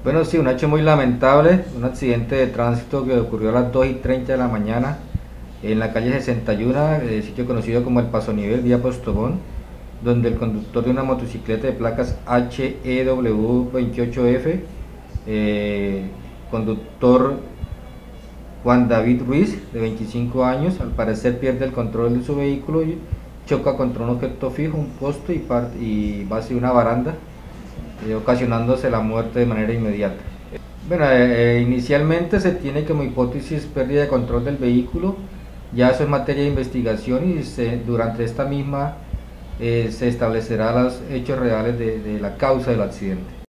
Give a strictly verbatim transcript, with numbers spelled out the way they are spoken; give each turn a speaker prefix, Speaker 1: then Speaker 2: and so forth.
Speaker 1: Bueno, sí, un hecho muy lamentable, un accidente de tránsito que ocurrió a las dos y treinta de la mañana en la calle sesenta y uno, eh, sitio conocido como el Paso Nivel, vía Postobón, donde el conductor de una motocicleta de placas H E W veintiocho F, eh, conductor Juan David Ruiz, de veinticinco años, al parecer pierde el control de su vehículo y choca contra un objeto fijo, un poste y, parte, y base de una baranda, eh, ocasionándose la muerte de manera inmediata. Bueno, eh, eh, inicialmente se tiene como hipótesis pérdida de control del vehículo, ya eso es materia de investigación y se, durante esta misma eh, se establecerá los hechos reales de, de la causa del accidente.